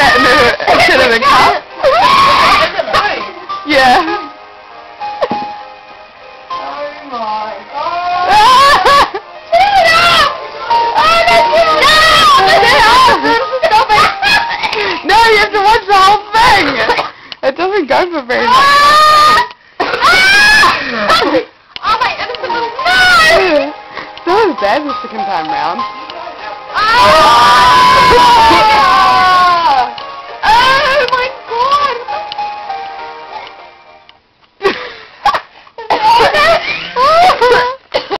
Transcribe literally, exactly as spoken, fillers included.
that in a, instead of a cup. Yeah. Oh my god. Turn it off! Oh, that's it! No! Turn it off! Stop it! No, you have to watch the whole thing! It doesn't go for very long.